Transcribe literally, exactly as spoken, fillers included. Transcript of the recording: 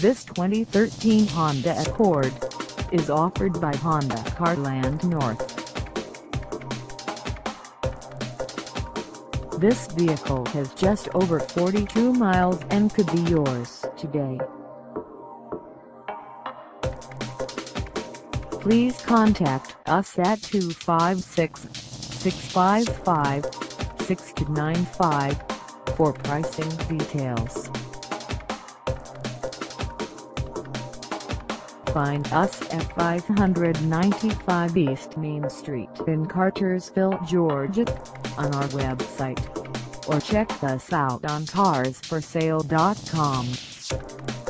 This twenty thirteen Honda Accord is offered by Honda Carland North. This vehicle has just over forty-two miles and could be yours today. Please contact us at two five six, six five five, six two nine five for pricing details. Find us at five ninety-five East Main Street in Cartersville, Georgia, on our website, or check us out on cars for sale dot com.